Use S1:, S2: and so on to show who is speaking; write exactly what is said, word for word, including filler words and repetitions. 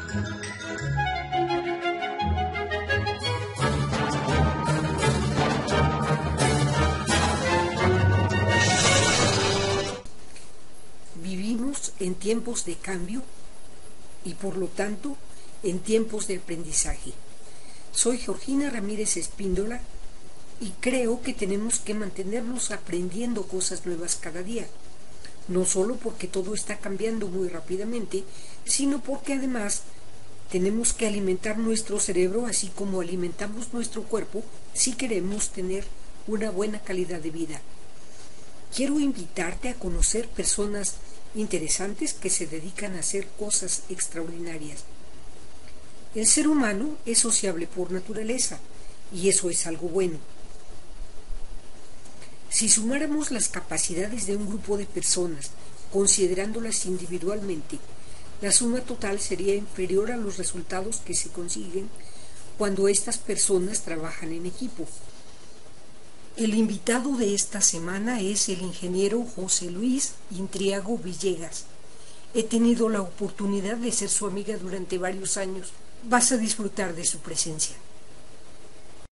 S1: Vivimos en tiempos de cambio y por lo tanto en tiempos de aprendizaje. Soy Georgina Ramírez Espíndola y creo que tenemos que mantenernos aprendiendo cosas nuevas cada día, no solo porque todo está cambiando muy rápidamente, sino porque además tenemos que alimentar nuestro cerebro así como alimentamos nuestro cuerpo si queremos tener una buena calidad de vida. Quiero invitarte a conocer personas interesantes que se dedican a hacer cosas extraordinarias. El ser humano es sociable por naturaleza y eso es algo bueno. Si sumáramos las capacidades de un grupo de personas, considerándolas individualmente, la suma total sería inferior a los resultados que se consiguen cuando estas personas trabajan en equipo. El invitado de esta semana es el ingeniero José Luis Intriago Villegas. He tenido la oportunidad de ser su amiga durante varios años. Vas a disfrutar de su presencia.